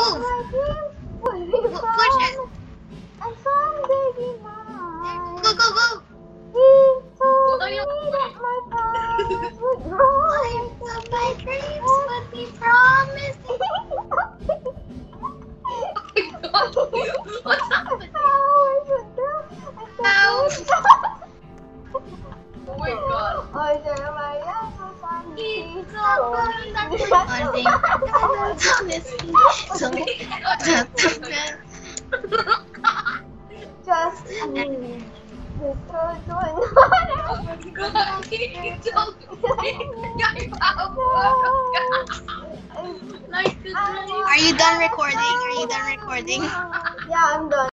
Move. My dreams would be Push it. promised, and someday be mine. Go, go, go. He told me that my promise would grow like My dreams would be promised. What's happening? Flowers would grow and Ow. Oh my god. Oh, Jeremiah, so funny. Just a minute. The third one. Are you done recording? Are you done recording? Yeah, I'm done.